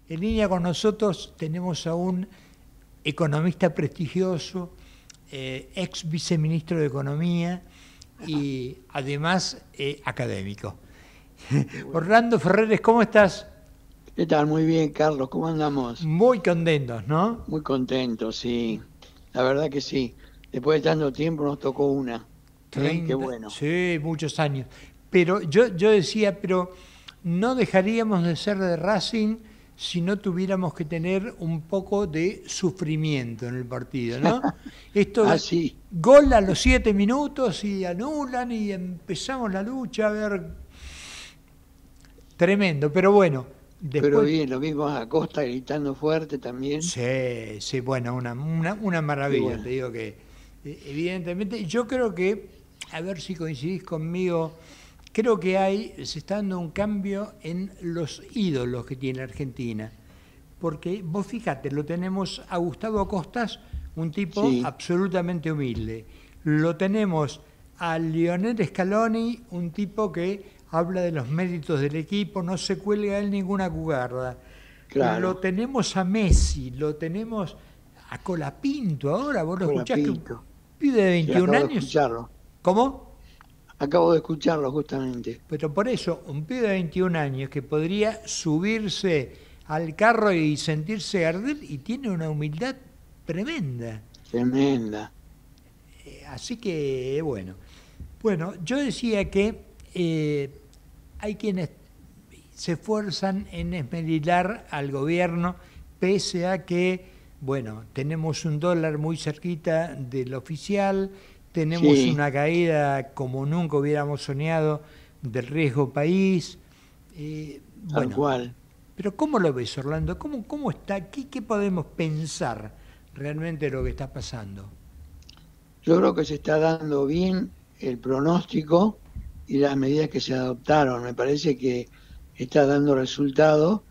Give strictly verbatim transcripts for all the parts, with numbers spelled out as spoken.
En línea con nosotros tenemos a un economista prestigioso, eh, ex viceministro de Economía y además eh, académico. Orlando Ferreres, ¿cómo estás? ¿Qué tal? Muy bien, Carlos. ¿Cómo andamos? Muy contentos, ¿no? Muy contentos, sí. La verdad que sí. Después de tanto tiempo nos tocó una. ¿Eh? Qué treinta, bueno. sí, muchos años. Pero yo, yo decía, pero no dejaríamos de ser de Racing si no tuviéramos que tener un poco de sufrimiento en el partido, ¿no? Esto Ah, de sí. gol a los siete minutos y anulan y empezamos la lucha, a ver, tremendo, pero bueno, Pero después, bien, lo vimos a Costa gritando fuerte también. sí, sí, bueno, una, una, una Qué maravilla, te bueno. digo que eh, evidentemente, yo creo que, a ver si coincidís conmigo, creo que hay, se está dando un cambio en los ídolos que tiene Argentina. Porque vos fíjate, lo tenemos a Gustavo Costas, un tipo Sí, absolutamente humilde. Lo tenemos a Lionel Scaloni, un tipo que habla de los méritos del equipo, no se cuelga a él ninguna cugarda. Lo claro. tenemos a Messi, lo tenemos a Colapinto ahora, vos lo escuchás que un Colapinto. pibe de Sí, veintiún acabo de años, escucharlo. ¿cómo? Acabo de escucharlo justamente. Pero por eso, un pibe de veintiún años que podría subirse al carro y sentirse arder y tiene una humildad tremenda. Tremenda. Eh, Así que, bueno. Bueno, yo decía que eh, hay quienes se esfuerzan en esmerilar al gobierno, pese a que, bueno, tenemos un dólar muy cerquita del oficial, tenemos Sí, una caída como nunca hubiéramos soñado del riesgo país. Eh, tal bueno, cual. pero ¿cómo lo ves, Orlando? ¿Cómo, cómo está? ¿Qué, qué podemos pensar realmente de lo que está pasando? Yo creo que se está dando bien el pronóstico y las medidas que se adoptaron. Me parece que está dando resultado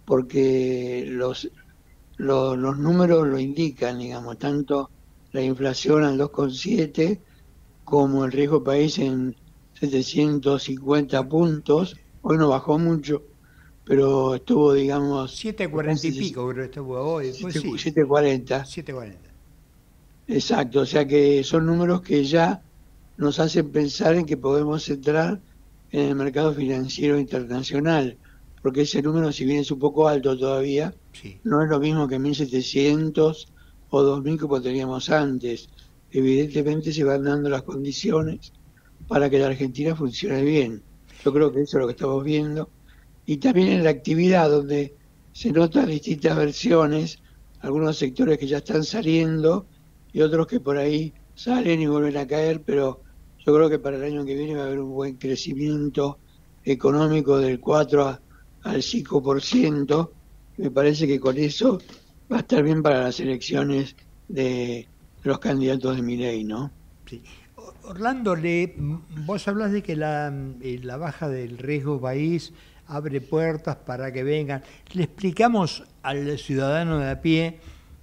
porque los, los, los números lo indican, digamos, tanto la inflación al dos coma siete como el riesgo país en setecientos cincuenta Cua- puntos. Hoy no bajó mucho, pero estuvo, digamos, siete está en cuarenta y pico, creo que estuvo hoy. Pues sí, setecientos cuarenta. siete cuarenta. Exacto, o sea que son números que ya nos hacen pensar en que podemos entrar en el mercado financiero internacional, porque ese número, si bien es un poco alto todavía, Sí. no es lo mismo que mil setecientos o dos mil como teníamos antes. Evidentemente se van dando las condiciones para que la Argentina funcione bien. Yo creo que eso es lo que estamos viendo. Y también en la actividad, donde se notan distintas versiones, algunos sectores que ya están saliendo y otros que por ahí salen y vuelven a caer, pero yo creo que para el año que viene va a haber un buen crecimiento económico del cuatro a- al cinco por ciento. Me parece que con eso va a estar bien para las elecciones de los candidatos de Milei, ¿no? Sí. Orlando, le, vos hablas de que la, eh, la baja del riesgo país abre puertas para que vengan. Le explicamos al ciudadano de a pie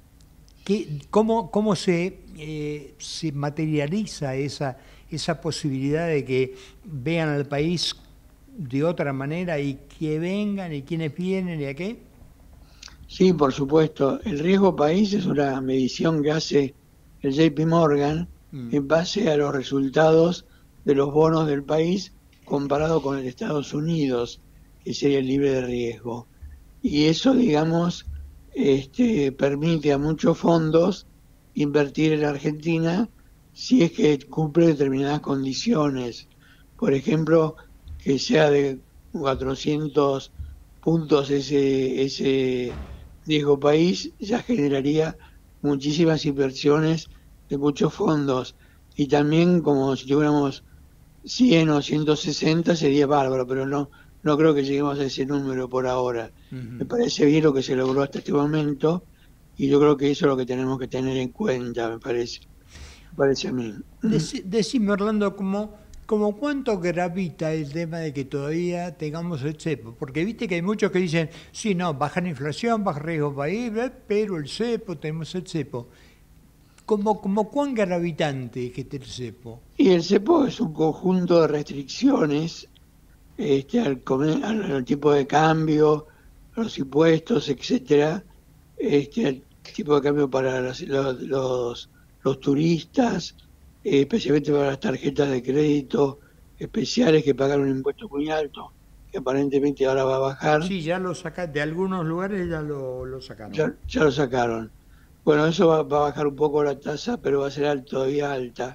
que, cómo, cómo se, eh, se materializa esa, esa posibilidad de que vean al país de otra manera y que vengan y quiénes vienen y a qué. Sí, por supuesto. El riesgo país es una medición que hace el J P Morgan Mm. en base a los resultados de los bonos del país comparado con el de Estados Unidos, que sería el libre de riesgo. Y eso, digamos, este, permite a muchos fondos invertir en Argentina si es que cumple determinadas condiciones. Por ejemplo, que sea de cuatrocientos puntos ese, ese riesgo país, ya generaría muchísimas inversiones de muchos fondos. Y también como si tuviéramos cien o ciento sesenta sería bárbaro, pero no, no creo que lleguemos a ese número por ahora. Me Ujú. parece bien lo que se logró hasta este momento y yo creo que eso es lo que tenemos que tener en cuenta, me parece, me parece a mí. Deci- Decime, Orlando, como, como cuánto gravita el tema de que todavía tengamos el cepo, porque viste que hay muchos que dicen, sí, no, baja la inflación, baja el riesgo país, eh, pero el cepo, tenemos el cepo. Como, como cuán gravitante es que esté el cepo. Y el cepo es un conjunto de restricciones este, al, come- al, al tipo de cambio los impuestos, etcétera, este, el tipo de cambio para los, los, los, los turistas, eh, especialmente para las tarjetas de crédito especiales que pagan un impuesto muy alto, que aparentemente ahora va a bajar, Sí, ya lo saca, de algunos lugares ya lo, lo sacaron. ya, ya lo sacaron. Bueno, eso va, va a bajar un poco la tasa, pero va a ser al- todavía alta.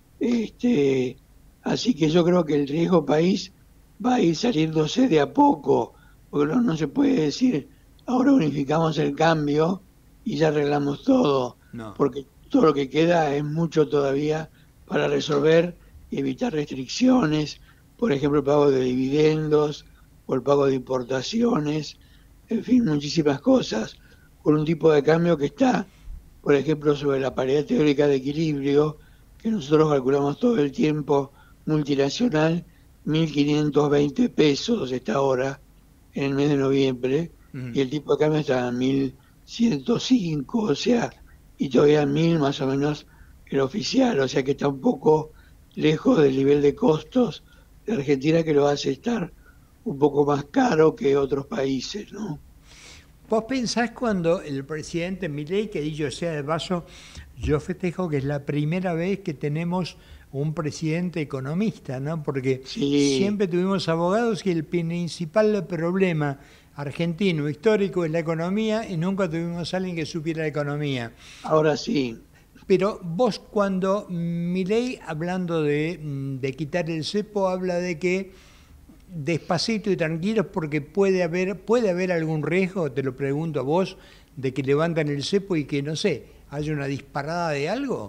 Este, así que yo creo que el riesgo país va a ir saliéndose de a poco, porque no, no se puede decir, ahora unificamos el cambio y ya arreglamos todo, No. porque todo lo que queda es mucho todavía para resolver y evitar restricciones, por ejemplo, el pago de dividendos o el pago de importaciones, en fin, muchísimas cosas, con un tipo de cambio que está, por ejemplo, sobre la paridad teórica de equilibrio, que nosotros calculamos todo el tiempo multinacional, mil quinientos veinte pesos está ahora en el mes de noviembre, Mm. y el tipo de cambio está a mil ciento cinco, o sea, y todavía mil más o menos el oficial, o sea que está un poco lejos del nivel de costos de Argentina, que lo hace estar un poco más caro que otros países, ¿no? ¿Vos pensás cuando el presidente Milei, que dicho sea de paso, yo festejo que es la primera vez que tenemos un presidente economista, ¿no? Porque Sí, siempre tuvimos abogados y el principal problema argentino histórico es la economía y nunca tuvimos a alguien que supiera la economía. ahora sí. Pero vos cuando Milei, hablando de, mm, de quitar el cepo, habla de que despacito y tranquilos porque puede haber, puede haber algún riesgo, te lo pregunto a vos, de que levantan el cepo y que, no sé, haya una disparada de algo.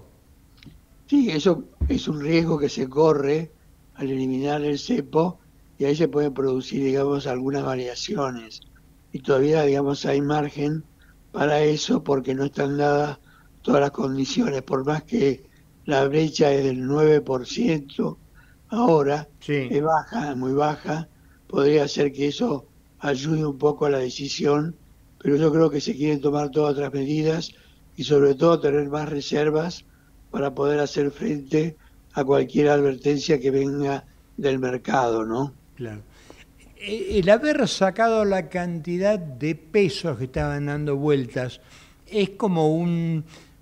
Sí, eso es un riesgo que se corre al eliminar el cepo y ahí se pueden producir, digamos, algunas variaciones. Y todavía, digamos, hay margen para eso porque no están dadas todas las condiciones. Por más que la brecha es del nueve por ciento ahora, Sí. es baja, es muy baja, podría ser que eso ayude un poco a la decisión, pero yo creo que se quieren tomar todas otras medidas y sobre todo tener más reservas para poder hacer frente a cualquier advertencia que venga del mercado, ¿no? Claro. E- El haber sacado la cantidad de pesos que estaban dando vueltas es como un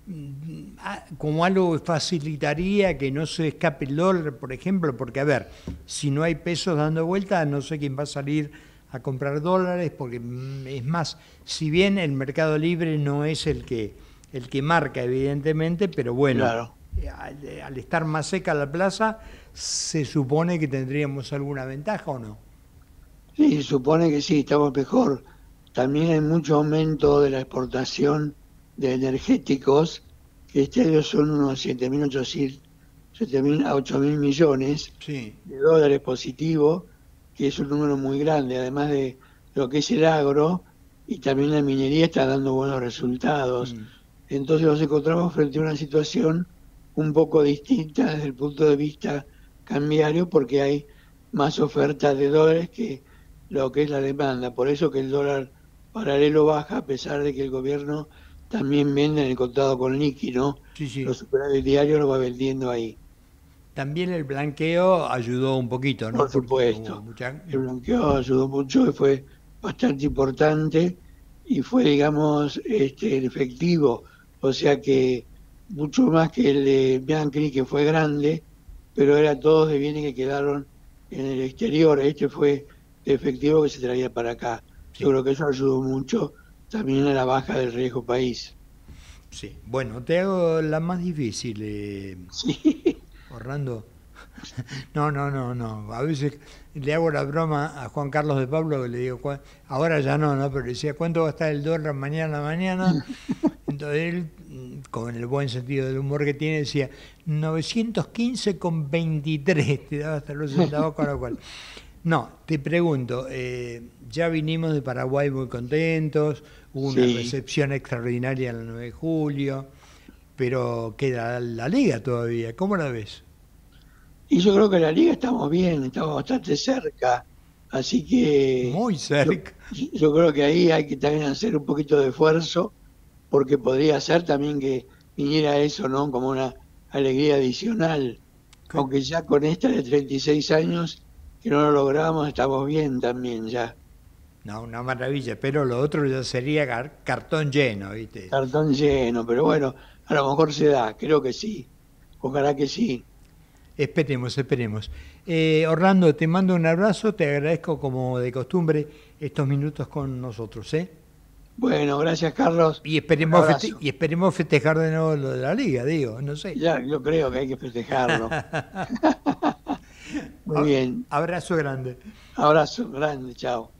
mm, a- como algo que facilitaría que no se escape el dólar, por ejemplo, porque a ver, si no hay pesos dando vueltas, no sé quién va a salir a comprar dólares, porque mm, es más, si bien el mercado libre no es el que el que marca, evidentemente, pero bueno, Claro. eh, al, al estar más seca la plaza, se supone que tendríamos alguna ventaja o no. Sí, supone que sí, estamos mejor. También hay mucho aumento de la exportación de energéticos, que este año son unos siete mil ochocientos, siete mil a ocho mil millones Sí. de dólares positivos, que es un número muy grande, además de lo que es el agro, y también la minería está dando buenos resultados. Mm. Entonces nos encontramos frente a una situación un poco distinta desde el punto de vista cambiario, porque hay más oferta de dólares que lo que es la demanda. Por eso que el dólar paralelo baja, a pesar de que el gobierno también vende en el contado con liqui, ¿no? Sí, Los sí. superávit diarios lo va vendiendo ahí. También el blanqueo ayudó un poquito, ¿no? Por Porque hubo supuesto, mucha... el blanqueo ayudó mucho y fue bastante importante y fue, digamos, este, efectivo. O sea que mucho más que el de Bianchi, que fue grande, pero eran todos de bienes que quedaron en el exterior. Este fue de efectivo que se traía para acá. Yo Sí, creo que eso ayudó mucho también a la baja del riesgo país. sí. Bueno, te hago la más difícil, eh, Sí, Orlando. No, no, no, no. A veces le hago la broma a Juan Carlos de Pablo que le digo, "¿Cuá-?". Ahora ya no, ¿no? Pero le decía, ¿cuánto va a estar el dólar mañana, mañana? Entonces él, mm, con el buen sentido del humor que tiene, decía, novecientos quince con veintitrés, te daba hasta los centavos, con lo cual. No, te pregunto, eh, ya vinimos de Paraguay muy contentos, hubo una sí. recepción extraordinaria el nueve de julio, pero queda la liga todavía, ¿cómo la ves? Y yo creo que en la liga estamos bien, estamos bastante cerca, así que Muy yo, cerca. yo creo que ahí hay que también hacer un poquito de esfuerzo, porque podría ser también que viniera eso, ¿no? Como una alegría adicional, ¿Qué? aunque ya con esta de treinta y seis años que no lo logramos, estamos bien también ya. No, una maravilla, pero lo otro ya sería car- cartón lleno, ¿viste? Cartón lleno, pero bueno, a lo mejor se da, creo que sí. Ojalá que sí. Esperemos, esperemos. Eh, Orlando, te mando un abrazo, te agradezco como de costumbre estos minutos con nosotros, ¿eh? Bueno, gracias Carlos. Y Un esperemos, feste- abrazo. y esperemos festejar de nuevo lo de la liga, digo, no sé. Ya, yo creo que hay que festejarlo. Muy A- bien. Abrazo grande. Abrazo grande, chao.